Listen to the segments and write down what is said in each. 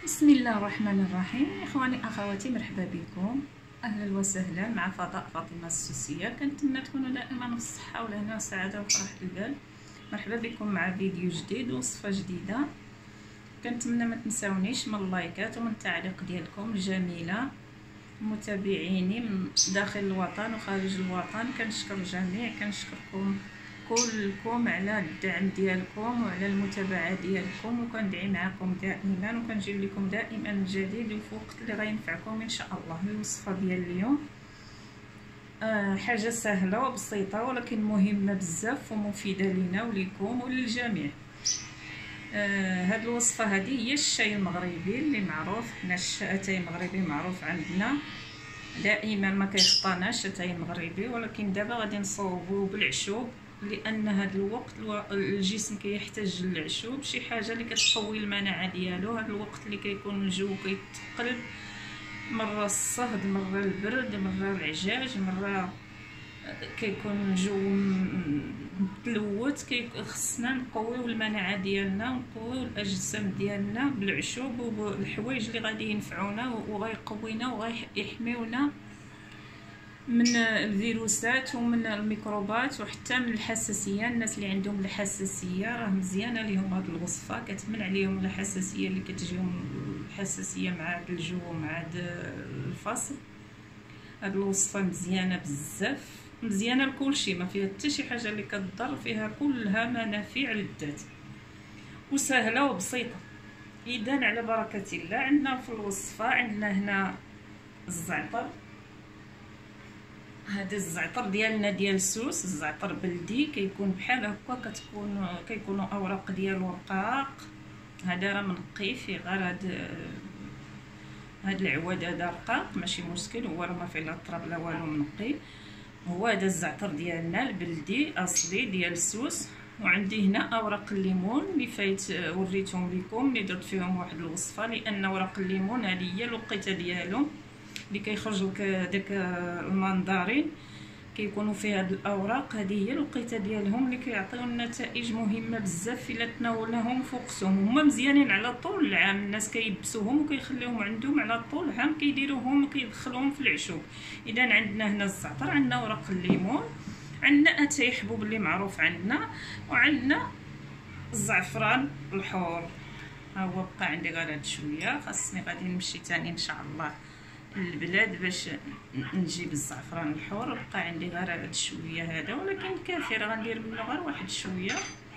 بسم الله الرحمن الرحيم. اخواني اخواتي، مرحبا بكم، اهلا وسهلا مع فضاء فاطمه السوسيه. كنتمنى تكونوا دائما في الصحه والهنا والسعاده وفرح البال. مرحبا بكم مع فيديو جديد ووصفه جديده. كنتمنى ما تنساونيش من اللايكات ومن التعليق ديالكم الجميله. متابعيني من داخل الوطن وخارج الوطن، كنشكر الجميع، كنشكركم كلكم على الدعم ديالكم وعلى المتابعه ديالكم، وكندعي معكم دائما وكنجيب لكم دائما الجديد في وقت اللي غينفعكم ان شاء الله. الوصفه ديال اليوم حاجه سهله وبسيطه ولكن مهمه بزاف ومفيده لينا وليكم وللجميع. هاد الوصفه هذه هي الشاي المغربي اللي معروف. حنا اتاي مغربي معروف عندنا، دائما ما كيخطاناش اتاي مغربي، ولكن دابا غادي نصوبوه بالعشوب، لان هذا الوقت الجسم كيحتاج للعشوب، شي حاجه اللي كتقوي المناعه ديالو. هذا الوقت اللي كيكون الجو كيتقلب، مره الصهد، مره البرد، مره العجاج، مره كيكون الجو متلوث، خصنا نقويو المناعه ديالنا ونقويو الاجسام ديالنا بالعشوب وبالحوايج اللي غادي ينفعونا وغيقوينا وغيحميونا من الفيروسات ومن الميكروبات وحتى من الحساسيه. الناس اللي عندهم الحساسيه راه مزيانه ليهم هذه الوصفه، كتمنع عليهم الحساسيه اللي كتجيهم، الحساسيه مع هذا الجو ومع هذا الفصل. هذه الوصفه مزيانه بزاف، مزيانه لكل شيء، ما فيها حتى شي حاجه اللي كتضر، فيها كلها منافع للذات وسهله وبسيطه. اذا على بركه الله عندنا في الوصفه، عندنا هنا الزعتر. هذا الزعتر ديالنا ديال السوس، الزعتر بلدي، كيكون بحال هكا، كيكونوا اوراق ديالو رقاق. هذا راه منقي فيه غير هاد العواد، هذا رقاق ماشي مشكل، هو راه ما فيه لا تراب لا والو، منقي. هو هذا الزعتر ديالنا البلدي اصلي ديال السوس. وعندي هنا اوراق الليمون اللي فايت وريتهم لكم، اللي درت فيهم واحد الوصفه، لان اوراق الليمون هذه هي الوقيته ديالهم اللي كيخرج لك داك المنظرين، كيكونوا فيه هاد الاوراق، هذه هي الوقيته ديالهم اللي كيعطيو نتائج مهمه بزاف الا تناولناهم في وقتهم. هما مزيانين على طول العام، الناس كيلبسوهم وكيخليوهم عندهم على طول العام، كيديروهم وكيدخلوهم في العشوب. اذا عندنا هنا الزعتر، عندنا اوراق الليمون، عندنا اتاي حبوب اللي معروف عندنا، وعندنا الزعفران الحور. ها هو بقى عندي غير هاد شويه، خاصني غادي نمشي تاني ان شاء الله البلاد باش نجيب الزعفران الحور. بقى عندي غير هاد شويه هذا، ولكن كافي، راه غندير منه غير واحد شويه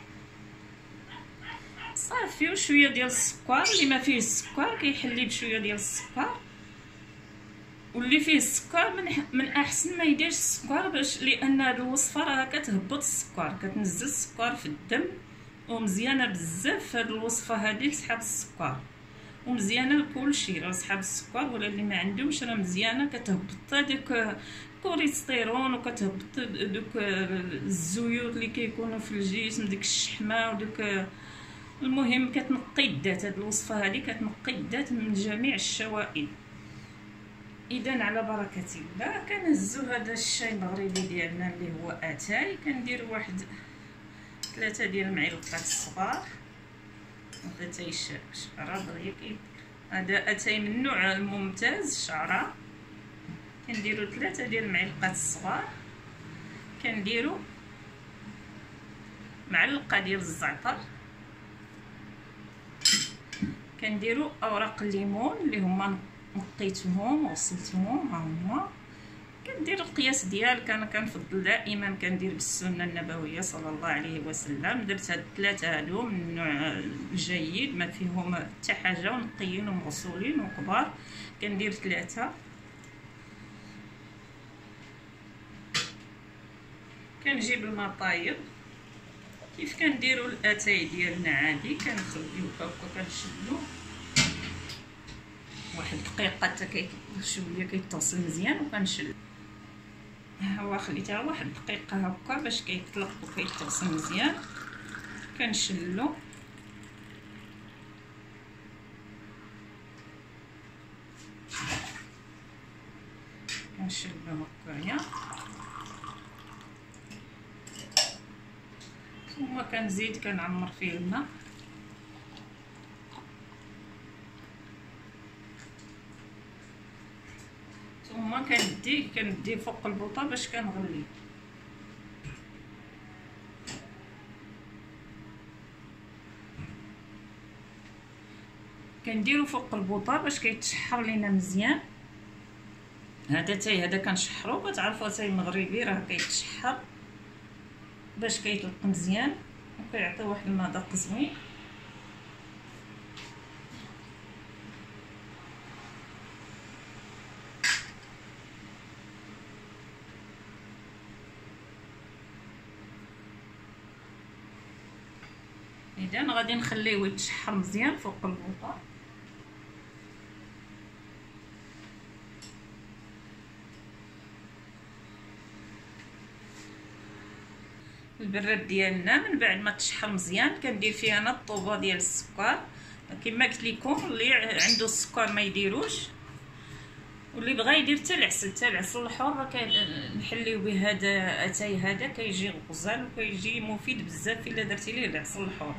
صافي. وشويه ديال السكر، اللي ما فيه السكر كيحلي بشويه ديال السكر، واللي فيه السكر من احسن ما يديرش السكر، باش لان هاد الوصفه راه كتهبط السكر، كتنزل السكر في الدم، ومزيانه بزاف هاد الوصفه هذه لصحاب السكر، ومزيانه لكل شيء. راه صحاب السكر ولا اللي ما عندهمش راه مزيانه، كتهبط داك الكوليسترول وكتهبط دوك الزيوت اللي كيكونوا في الجسم، ديك الشحمه ودوك، المهم كتنقي الذات. هاد الوصفه هذه كتنقي الذات من جميع الشوائب. اذا على بركه الله كنهزو هذا الشاي المغربي ديالنا اللي هو اتاي، كندير واحد 3 ديال المعالق الصغار. هذا اتاي شعره دغيا، هذا اتاي من النوع الممتاز شعره، كنديروا 3 ديال المعالق الصغار. كنديروا معلقه ديال الزعتر، كنديروا اوراق الليمون اللي هما نقيتهم وغسلتهم، ها هما. كندير القياس ديالك، انا كنفضل دائما كندير بالسنه النبويه صلى الله عليه وسلم. درت هاد 3 هادو من النوع الجيد، ما فيهم حتى حاجه، ونقيين ومغسولين وكبار. كندير 3. كنجيب الماء طايب كيف كنديروا الاتاي ديالنا عادي، كنخليوه هكا، كنشدو واحد دقيقه حتى شويه كيتغسل مزيان، وكنشل. هو خليتها واحد دقيقه هكا باش كيطلق وكيتغسل مزيان. كنشلو هكايا، ثم كنزيد كنعمر فيه الماء. ثم كنديه فوق البوطه باش كنغلي. كنديرو فوق البوطه باش كيتشحر لينا مزيان. هذا كنشحرو، كتعرفوا اتاي المغربي راه كيتشحر باش كيطلق مزيان وكيعطي واحد المذاق زوين. اذا غادي نخليوه يتشحر مزيان فوق البوطه. البراد ديالنا من بعد ما تشحر مزيان كندير فيه انا الطوبه ديال السكر كما قلت لكم. اللي عنده السكر ما يديروش، واللي بغى يدير حتى العسل الحر كنحليو به. هذا اتاي هذا كيجي غزال وكيجي مفيد بزاف الا درتي ليه العسل الحر.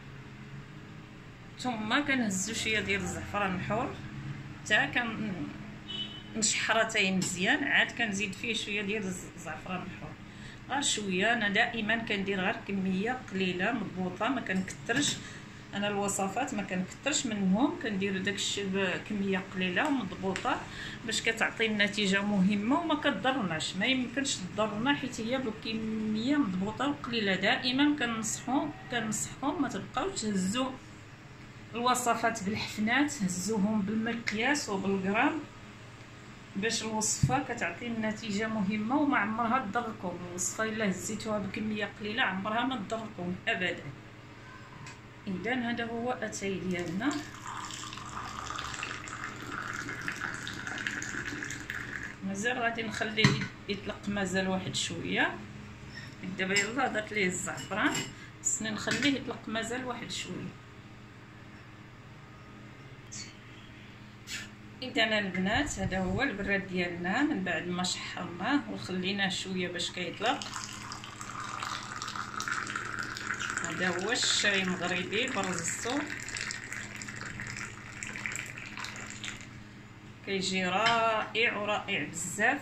ثم كنهزو شويه ديال الزعفران الحر حتى كنشحر اتاي مزيان، عاد كنزيد فيه شويه ديال الزعفران الحر غير شويه. انا دائما كندير غير كميه قليله مضبوطه، ما كنكثرش. انا الوصفات ما كنكثرش منهم، كندير داكشي بكميه قليله ومضبوطه باش كتعطي النتيجه مهمه وما كتضرناش. ما يمكنش تضرنا حيت هي بكميه مضبوطه وقليله. دائما كنصحكم ما تبقاوش تهزوا الوصفات بالحفنات، هزوهم بالمقياس وبالغرام باش الوصفه كتعطي النتيجه مهمه وما عمرها تضركم. الوصفه الا هزيتوها بكميه قليله عمرها ما تضركم ابدا. اذا هذا هو اتاي ديالنا. مازال غادي نخليه يطلق مازال واحد شويه. دابا يلاه درت ليه الزعفران، خصني نخليه يطلق مازال واحد شويه. اذا البنات هذا هو البراد ديالنا من بعد ما شحرناه وخليناه شويه باش كيطلق. هذا هو الشاي المغربي برز الصوف، كيجي رائع ورائع بزاف.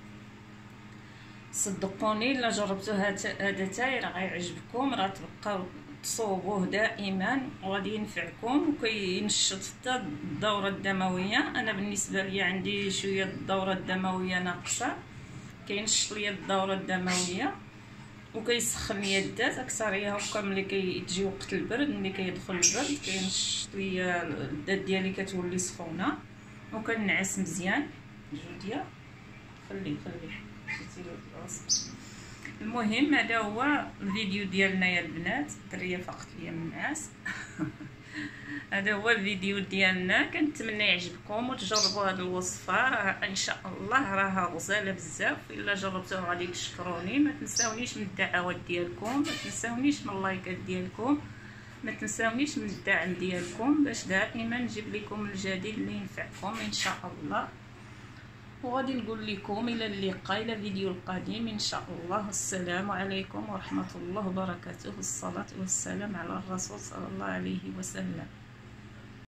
صدقوني الا جربتوا هذا تاي راه غيعجبكم، راه تبقاو تصوبوه دائما وغادي ينفعكم وكينشط حتى الدوره الدمويه. انا بالنسبه لي عندي شويه الدوره الدمويه ناقصه، كينشط ليا الدوره الدمويه وكيسخن ليا الذات اكثريه. هكا ملي كيجي وقت البرد، ملي كيدخل البرد كينشط ليا الذات ديالي كتولي سخونه وكنعس مزيان. جوديا خلي المهم هذا هو الفيديو ديالنا يا البنات. الدريه فقط ليا من النعاس. هذا هو الفيديو ديالنا، كنتمنى يعجبكم وتجربوا هذه الوصفه. ان شاء الله راها غزاله بزاف. الا جربتوها غادي تشكروني. ما تنساونيش من الدعوات ديالكم، ما تنساونيش من اللايكات ديالكم، ما تنساونيش من الدعم ديالكم باش دائما نجيب لكم الجديد اللي ينفعكم ان شاء الله. وغادي نقول لكم الى اللقاء، الى الفيديو القادم ان شاء الله. السلام عليكم ورحمه الله وبركاته. الصلاه والسلام على الرسول صلى الله عليه وسلم.